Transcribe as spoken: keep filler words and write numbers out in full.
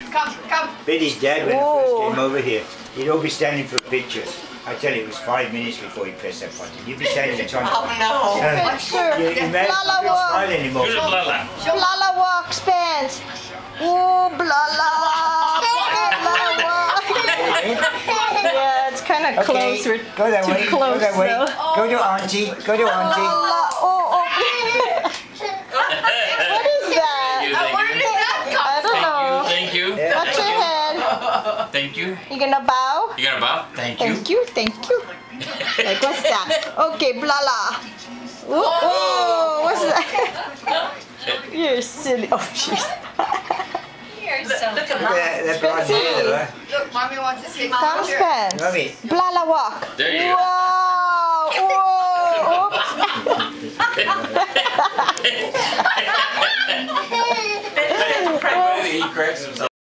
Come, come. Billy's dad, when Whoa. he first came over here, he'd all be standing for pictures. I tell you, it was five minutes before he pressed that button. You'd be standing there trying to... Oh no. Uh, Picture. you, you may Blala not walk. smile anymore. Do the Blala. Blala walk spins. Oh, Blala. Blala walk. Yeah, it's kind of close. We're go that too way. close Go that way. though. Go to auntie. Go to auntie. Blala. Oh, oh. What is that? Thank you, Uh, where thank did you. that come I don't know. Thank you. Watch your head. Thank you. You gonna bow? You got a bow? Thank you. Thank you, thank you. Like, what's that? Okay, Blala. Whoa, whoa, what's that? You're silly. Oh, jeez. You're so Look Look at that, that blonde hair, though, huh? Look, mommy wants to see Tom picture. Spence. Mommy. Blala walk. There you go. Wow. Whoa. Oops. He cracks himself.